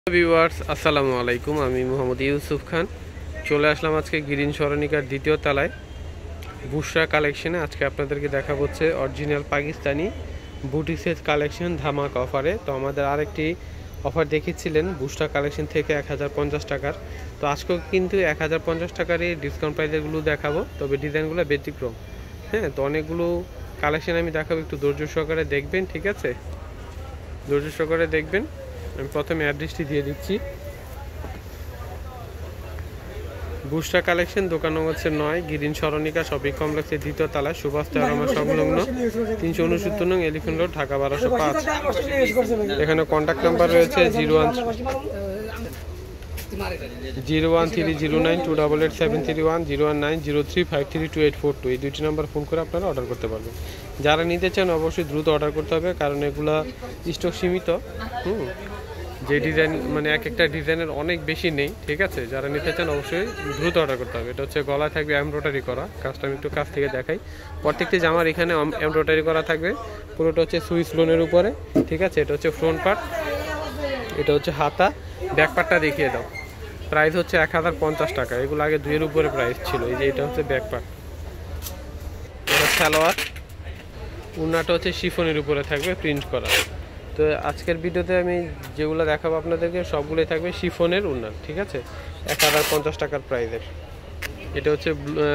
Viewers আসসালামু আলাইকুম, আমি মোহাম্মদ ইউসুফ খান চলে আসলাম আজকে গ্রিন সরণিকার দ্বিতীয় তলায় বুশরা কালেকশনে। আজকে আপনাদেরকে দেখা হচ্ছে অরিজিনাল পাকিস্তানি বুটিসের কালেকশন ধামাক অফারে। তো আমাদের আরেকটি অফার দেখেছিলেন বুশরা কালেকশন থেকে 1050 টাকার, তো আজকেও কিন্তু 1050 টাকারই ডিসকাউন্ট প্রাইসেরগুলো দেখাবো, তবে ডিজাইনগুলো ব্যতিক্রম। হ্যাঁ, তো অনেকগুলো কালেকশন আমি দেখাবো, একটু ধৈর্য সহকারে দেখবেন, ঠিক আছে? ধৈর্য সহকারে দেখবেন। আমি প্রথমে অ্যাড্রেসটি দিয়ে দিচ্ছি। বুশরা কালেকশন, দোকান হচ্ছে 9, গ্রিন সরণিকা শপিং কমপ্লেক্সের দ্বিতীয় তলায়, সুভাষ তেরোমা সংলগ্ন 369 নং এলিফ্যান্ট রোড, ঢাকা 1205। এখানে কন্ট্যাক্ট নাম্বার রয়েছে 01309288731, 01903532842। এই দুইটি নাম্বার ফোন করে আপনারা অর্ডার করতে পারবেন। যারা নিতে চান অবশ্যই দ্রুত অর্ডার করতে হবে, কারণ এগুলা স্টক সীমিত। যে ডিজাইন মানে এক একটা ডিজাইনের অনেক বেশি নেই, ঠিক আছে? যারা নিতে চান অবশ্যই দ্রুত অর্ডার করতে হবে। এটা হচ্ছে গলায় থাকবে এমব্রয়ডারি করা, কাজটা আমি একটু কাছ থেকে দেখাই। প্রত্যেকটি জামার এখানে এমব্রয়ডারি করা থাকবে, পুরোটা হচ্ছে সুইস লোনের উপরে, ঠিক আছে? এটা হচ্ছে ফ্রন্ট পার্ট, এটা হচ্ছে হাতা। ব্যাক পার্টটা দেখিয়ে দাও। প্রাইস হচ্ছে 1050 টাকা। এগুলো আগে 2-এর উপরে প্রাইস ছিল। এই যে এটা হচ্ছে ব্যাক পার্ট, এটা সালোয়ার। উন্নাটা হচ্ছে শিফনের উপরে থাকবে, প্রিন্ট করা। তো আজকের ভিডিওতে আমি যেগুলো দেখাবো আপনাদেরকে সবগুলোই থাকবে শিফনের উন্না, ঠিক আছে? 1050 টাকার প্রাইসের। এটা হচ্ছে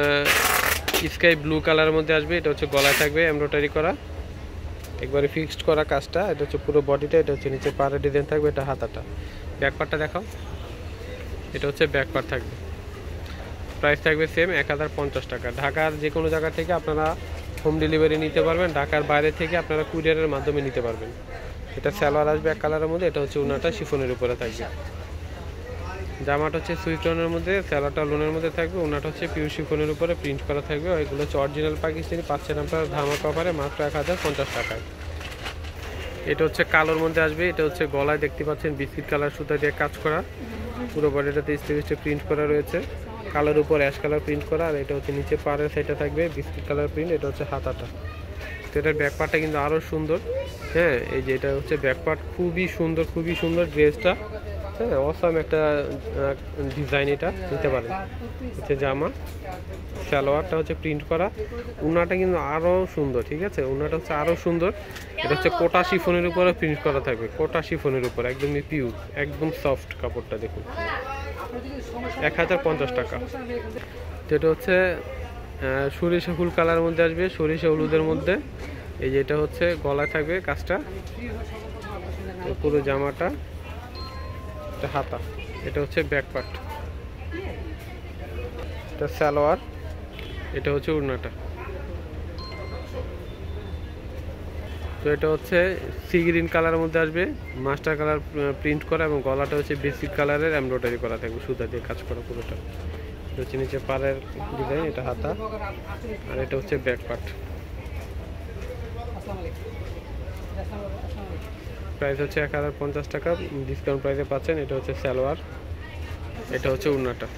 স্কাই ব্লু কালারের মধ্যে আসবে। এটা হচ্ছে গলায় থাকবে এমব্রয়ডারি করা, একবারে ফিক্সড করা কাজটা। এটা হচ্ছে পুরো বডিটা, এটা হচ্ছে নিচে পাড়ের ডিজাইন থাকবে, এটা হাতাটা। ব্যাক পার্টটা দেখাও। এটা হচ্ছে ব্যাক পার্ট থাকবে। প্রাইস থাকবে সেম 1050 টাকা। ঢাকার যে কোনো জায়গা থেকে আপনারা হোম ডেলিভারি নিতে পারবেন, ঢাকার বাইরে থেকে আপনারা কুরিয়ারের মাধ্যমে নিতে পারবেন। এটা সালোয়ার আসবে এক কালারের মধ্যে, এটা হচ্ছে উন্নাটা শিফনের উপরে থাকবে। জামাটা হচ্ছে সুইস লোনের মধ্যে, সালোয়ারটা লোনের মধ্যে থাকবে, উন্নাটা হচ্ছে পিওর শিফনের উপরে প্রিন্ট করা থাকবে। এগুলো হচ্ছে অরিজিনাল পাকিস্তানি, পাচ্ছেন আপনারা ধামাক অফারে মাত্র 1050 টাকায়। এটা হচ্ছে কালোর মধ্যে আসবে। এটা হচ্ছে গলায় দেখতে পাচ্ছেন বিস্কিট কালার সুতা দিয়ে কাজ করা, পুরো বডিটাতে স্টেপে প্রিন্ট করা রয়েছে, কালোর উপর অ্যাশ কালার প্রিন্ট করা। আর এটা হচ্ছে নিচে পাড়ের সাইডটা থাকবে বিস্কিট কালার প্রিন্ট। এটা হচ্ছে হাতাটা। তো এটার ব্যাক পার্টটা কিন্তু আরও সুন্দর। হ্যাঁ, এই যে এটা হচ্ছে ব্যাক পার্ট, খুবই সুন্দর, খুবই সুন্দর ড্রেসটা। হ্যাঁ, অসাম একটা ডিজাইন, এটা নিতে পারেন। হচ্ছে জামা, সালোয়ারটা হচ্ছে প্রিন্ট করা, উন্নাটা কিন্তু আরও সুন্দর, ঠিক আছে? উন্নাটা হচ্ছে আরও সুন্দর। এটা হচ্ছে কোটা শিফনের উপরে প্রিন্ট করা থাকবে, কোটা শিফনের উপর, একদমই পিওর, একদম সফট কাপড়টা। দেখুন 1050 টাকা। তো এটা হচ্ছে সরিষা ফুল কালার মধ্যে আসবে, সরিষা হলুদের মধ্যে। এই যে এটা হচ্ছে গলায় থাকবে কাজটা, পুরো জামাটা, এটা হাতা। এটা হচ্ছে ব্যাক পার্ট, এটা সালোয়ার, এটা হচ্ছে উড়নাটা। তো এটা হচ্ছে সি গ্রিন কালারের মধ্যে আসবে, মাস্টার কালার প্রিন্ট করা, এবং গলাটা হচ্ছে বেসিক কালারের এমব্রয়ডারি করা থাকবে, সুতা দিয়ে কাজ করা পুরোটা। এটা হচ্ছে নিচে পাড়ের ডিজাইন, এটা হাতা, আর এটা হচ্ছে ব্যাক পার্ট। প্রাইস হচ্ছে 1050 টাকা, ডিসকাউন্ট প্রাইসে পাচ্ছেন। এটা হচ্ছে সালোয়ার, এটা হচ্ছে উড়নাটা।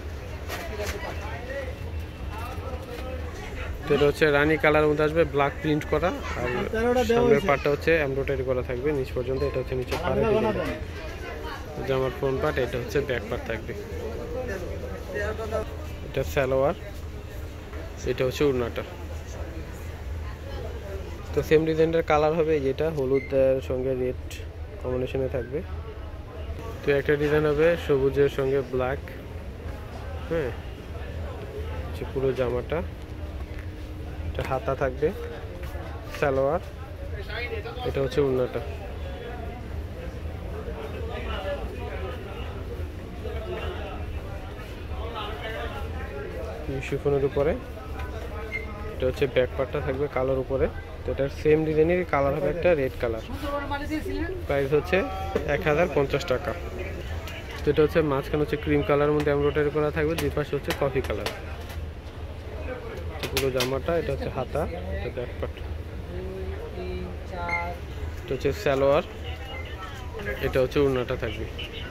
তো এটা হচ্ছে রানী কালার মধ্যে আসবে, ব্ল্যাক প্রিন্ট করা, আর সামনের পার্টটা হচ্ছে এমব্রয়ডারি করা থাকবে নিচ পর্যন্ত। এটা হচ্ছে নিচে পাড়ের ডিজাইন, জামার ফ্রন্ট পার্ট। এটা হচ্ছে ব্যাক পার্ট থাকবে, এটা সালোয়ার, এটা হচ্ছে উড়নাটা। তো সেম ডিজাইনের কালার হবে, যেটা হলুদের সঙ্গে রেড কম্বিনেশনে থাকবে। তো একটা ডিজাইন হবে সবুজের সঙ্গে ব্ল্যাক। হ্যাঁ, পুরো জামাটা, এটা হাতা থাকবে, সালোয়ার, এটা হচ্ছে উড়নাটা। শিফনের উপরে, এটা হচ্ছে ব্যাক পার্টটা থাকবে কালোর উপরে। তো এটার সেম ডিজাইনের কালার হবে একটা রেড কালার। প্রাইস হচ্ছে 1050 টাকা। তো এটা হচ্ছে মাঝখানে হচ্ছে ক্রিম কালারের মধ্যে এমব্রয়ডারি করা থাকবে, দুই পাশে হচ্ছে কফি কালার। পুরো জামাটা, এটা হচ্ছে হাতা, এটা ব্যাক পার্ট, এটা হচ্ছে সালোয়ার, এটা হচ্ছে উড়নাটা থাকবে।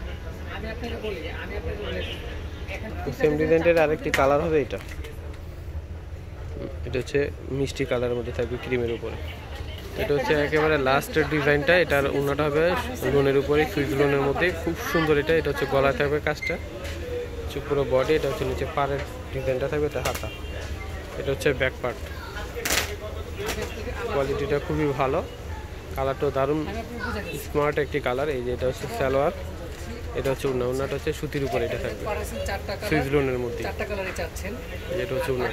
সেম ডিজাইনের আরেকটি কালার হবে, এটা হচ্ছে মিষ্টি কালারের মধ্যে থাকবে ক্রিমের উপরে। এটা হচ্ছে একেবারে লাস্টের ডিজাইনটা। এটার ওড়নাটা হবে লোনের উপরে, সুইচ লোনের মধ্যে, খুব সুন্দর। এটা এটা হচ্ছে গলায় থাকবে কাজটা, পুরো বডি। এটা হচ্ছে নিচে পাড়ের ডিজাইনটা থাকবে, এটা হাতা। এটা হচ্ছে ব্যাক পার্ট। কোয়ালিটিটা খুবই ভালো, কালারটাও দারুণ স্মার্ট একটি কালার। এই যে এটা হচ্ছে সালোয়ার, এটা হচ্ছে ওড়না। ওড়নাটা হচ্ছে সুতির উপরে এটা থাকবে, সুইচ লোনের মধ্যে। এটা হচ্ছে ওড়না।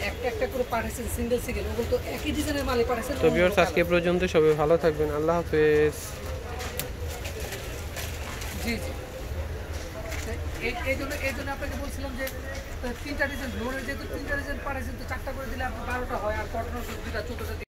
তো ভিউয়ার্স, আজকে পর্যন্ত সবাই ভালো থাকবেন, আল্লাহ হাফেজ। জি জি, এই জন্য আপনাকে বলছিলাম যে 3টা ডিজাইন লোনের, যেহেতু 3টা ডিজাইন পাঠাইছেন তো 4টা করে দিলে আপনার 12টা হয়, আর কটনের 2টা ছোটটা